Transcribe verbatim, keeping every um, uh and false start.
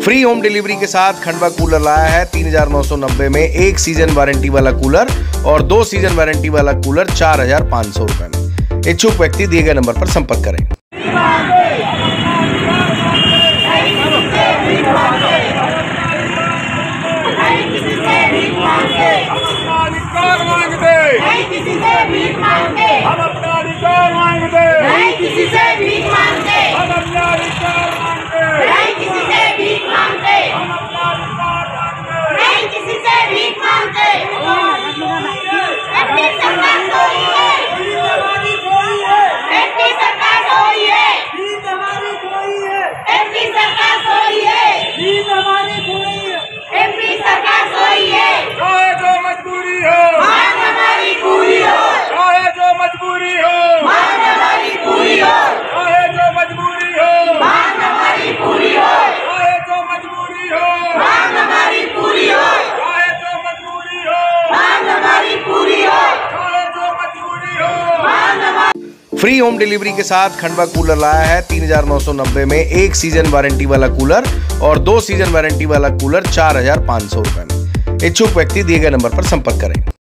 Free home delivery के साथ Khandwa cooler लाया है तीन हजार नौ सौ नब्बे में एक सीजन वारंटी वाला कूलर और दो सीजन वारंटी वाला कूलर चार हजार पाँच सौ रुपए में। इच्छुक व्यक्ति दिए गए नंबर पर संपर्क करें। हम अपना अधिकार मांगते नहीं, किसी से भीख मांगते। हम अपना अधिकार मांगते नहीं, किसी से भीख मांगते। हम अपना अधिकार मांगते नहीं, किसी से भीख मांगते। अपनी सरकार सोई है, अपनी सरकार सोई है, अपनी सरकार सोई है, अपनी सरकार सोई है। चाहे जो मजबूरी हो मांग हमारी पूरी हो, चाहे जो मजबूरी हो मांग हमारी पूरी हो, चाहे जो मजबूरी हो मांग हमारी पूरी हो, चाहे जो मजबूरी हो मांग हमारी पूरी हो, चाहे जो मजबूरी हो मांग हमारी पूरी हो, चाहे जो मजबूरी हो मांग हमारी। फ्री होम डिलीवरी के साथ खंडवा कूलर लाया है तीन हजार नौ सौ नब्बे में एक सीजन वारंटी वाला कूलर और दो सीजन वारंटी वाला कूलर चार हजार पाँच सौ रुपए में। इच्छुक व्यक्ति दिए गए नंबर पर संपर्क करें।